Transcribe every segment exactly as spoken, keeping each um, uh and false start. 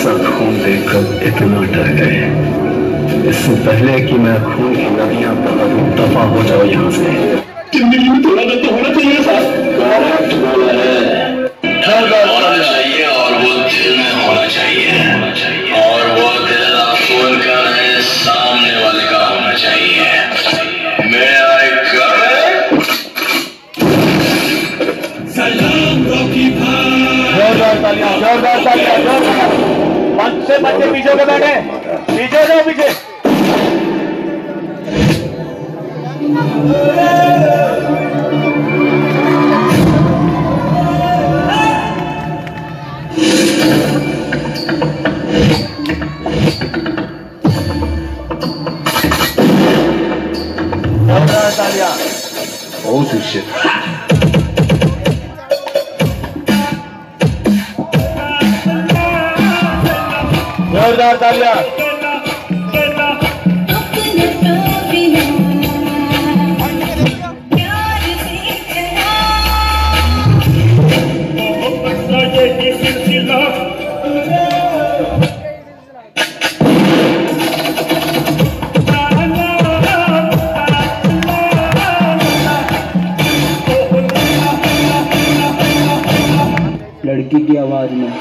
ऐसा खून देखकर इतना डर गए, इससे पहले कि मैं खून की नदियां बहा दूं, दफा हो जाओ यहाँ से। जिंदगी में थोड़ा दर्द तो होना चाहिए साहब। करेक्ट बोला है, होना चाहिए और वो दिल में होना चाहिए, और वो दिल आपको उनका नहीं, सामने वाले का होना चाहिए। मैं आई करेक्ट। सलाम रॉकी भाई। जोरदार तालियां, जोरदार तालियां, जोरदार। मंच से बच्चे पीछे के बैठे, पीछे जाओ, पीछे। जोरदार तालियां। Oh shit. जोरदार तालियां। लड़की की आवाज में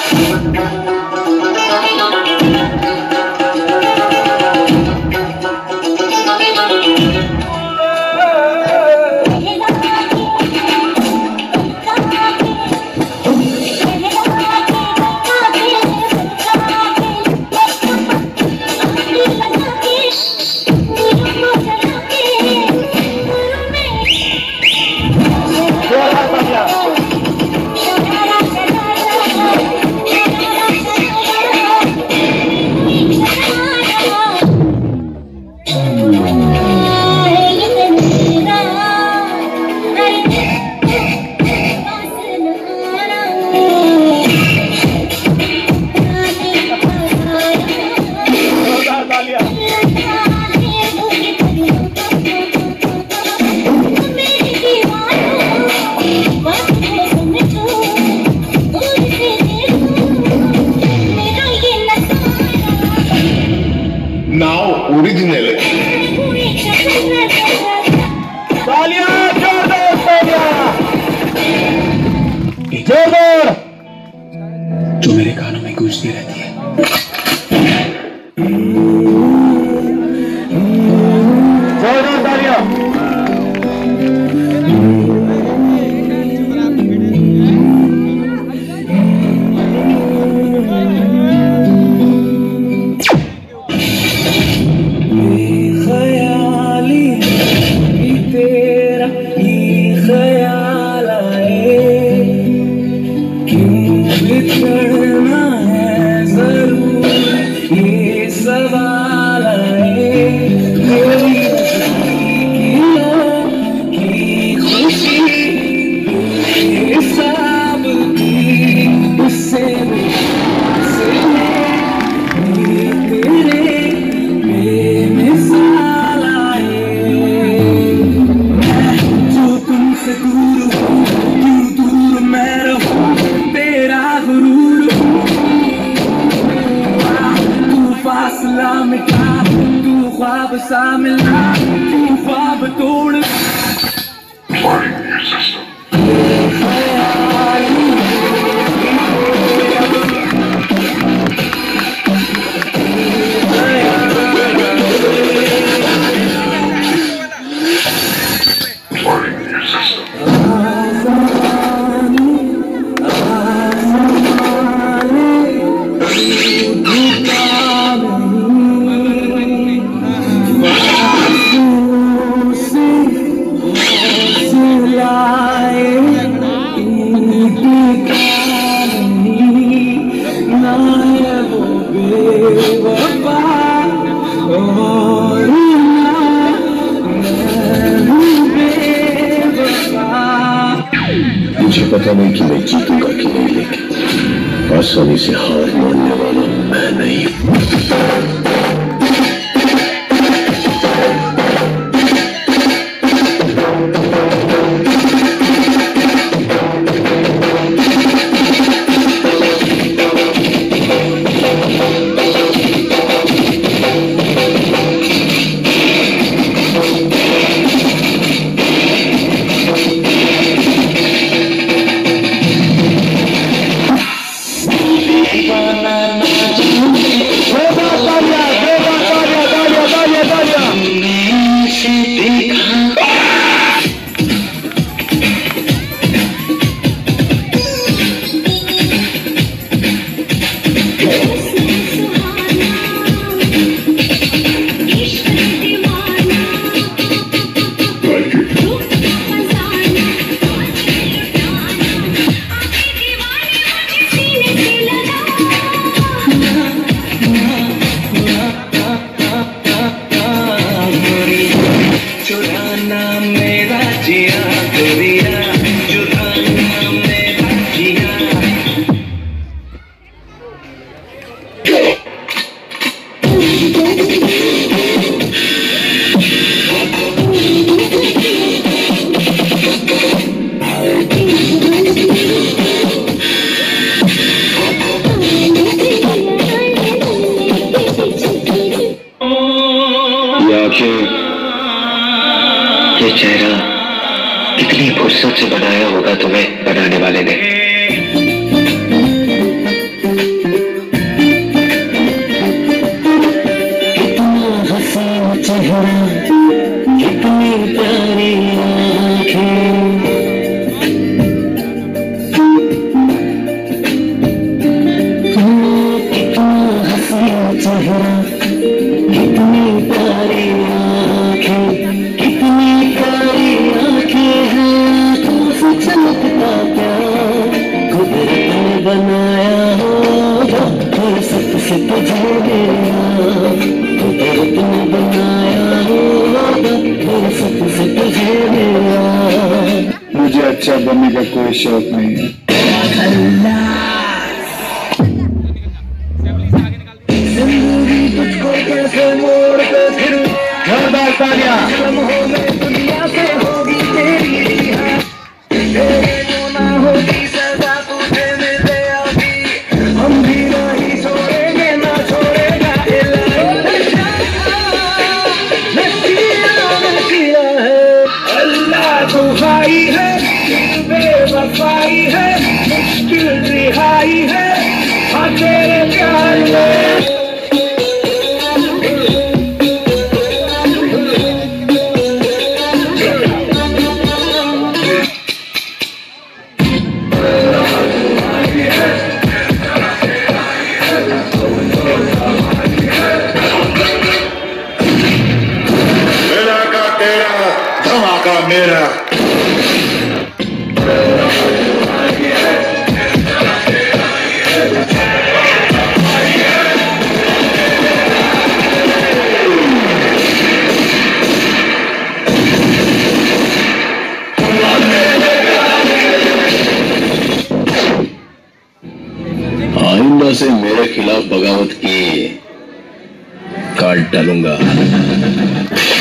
जो मेरे कानों में गूंजती रहती है। जोरदार तालियां। मुझे पता नहीं कि मैं जीतूंगा कि नहीं, लेकिन आसानी से हार मानने वाला मैं नहीं। बनाया होगा फुर्सत से तुझे मिला, कुदरत ने बनाया होगा फुर्सत से तुझे मिला। मुझे अच्छा बनने का कोई शौक नहीं है। जिंदगी तुझको कैसे मोड़ पे फिर जोरदार तालियां। दुनिया से होगी तेरी रिहा, तेरे गुनाहों की सजा तुझे मिले अभी, हम भी नहीं छोड़ेंगे ना छोड़ेगा इलाही। नसीहा नसीहा है अल्लाह दुहाई है, बेवफाई है, मुश्किल रिहाई है, हाँ तेरे प्यार में। मेरा का तेरा, धमाका मेरा। आइंदा से मेरे खिलाफ बगावत की काट डालूंगा।